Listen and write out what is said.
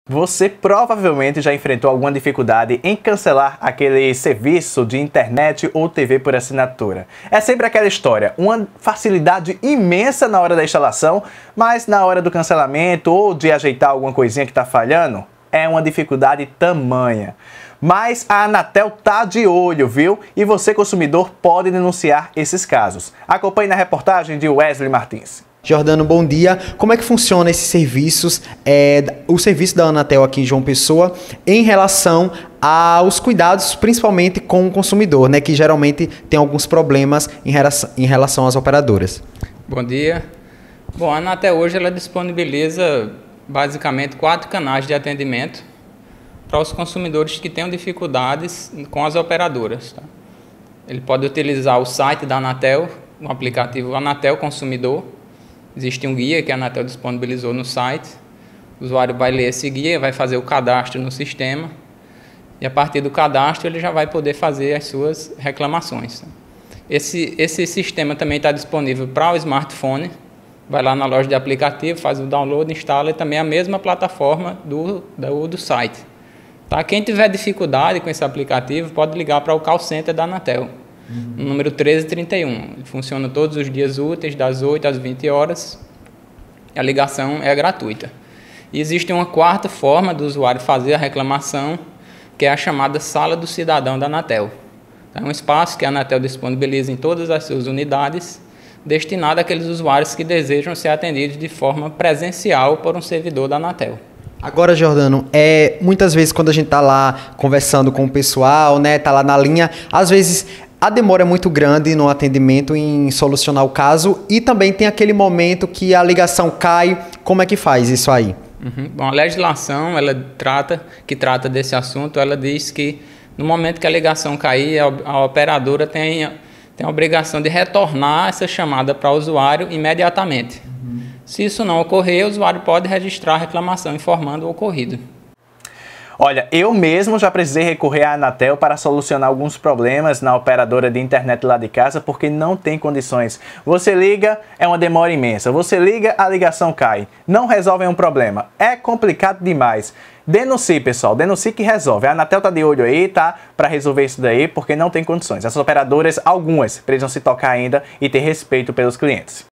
Você provavelmente já enfrentou alguma dificuldade em cancelar aquele serviço de internet ou TV por assinatura. É sempre aquela história, uma facilidade imensa na hora da instalação, mas na hora do cancelamento ou de ajeitar alguma coisinha que está falhando, é uma dificuldade tamanha. Mas a Anatel tá de olho, viu? E você, consumidor, pode denunciar esses casos. Acompanhe na reportagem de Wesley Martins. Jordano, bom dia. Como é que funciona esses serviços, o serviço da Anatel aqui em João Pessoa, em relação aos cuidados, principalmente com o consumidor, né, que geralmente tem alguns problemas em relação às operadoras? Bom dia. Bom, a Anatel hoje ela disponibiliza basicamente 4 canais de atendimento para os consumidores que tenham dificuldades com as operadoras. Tá? Ele pode utilizar o site da Anatel, o aplicativo Anatel Consumidor. Existe um guia que a Anatel disponibilizou no site. O usuário vai ler esse guia, vai fazer o cadastro no sistema e a partir do cadastro ele já vai poder fazer as suas reclamações. Esse sistema também está disponível para o smartphone. Vai lá na loja de aplicativo, faz o download, instala e também a mesma plataforma do site. Tá? Quem tiver dificuldade com esse aplicativo pode ligar para o call center da Anatel. No número 1331. Ele funciona todos os dias úteis, das 8 às 20 horas. A ligação é gratuita. E existe uma quarta forma do usuário fazer a reclamação, que é a chamada Sala do Cidadão da Anatel. É um espaço que a Anatel disponibiliza em todas as suas unidades, destinado àqueles usuários que desejam ser atendidos de forma presencial por um servidor da Anatel. Agora, Jordano, muitas vezes quando a gente está lá conversando com o pessoal, né, tá lá na linha, às vezes a demora é muito grande no atendimento em solucionar o caso e também tem aquele momento que a ligação cai. Como é que faz isso aí? Bom, a legislação que trata desse assunto, ela diz que no momento que a ligação cair, a operadora tem a obrigação de retornar essa chamada para o usuário imediatamente. Se isso não ocorrer, o usuário pode registrar a reclamação informando o ocorrido. Olha, eu mesmo já precisei recorrer à Anatel para solucionar alguns problemas na operadora de internet lá de casa, porque não tem condições. Você liga, é uma demora imensa. Você liga, a ligação cai. Não resolvem um problema. É complicado demais. Denuncie, pessoal. Denuncie que resolve. A Anatel tá de olho aí, tá? Para resolver isso daí, porque não tem condições. Essas operadoras, algumas, precisam se tocar ainda e ter respeito pelos clientes.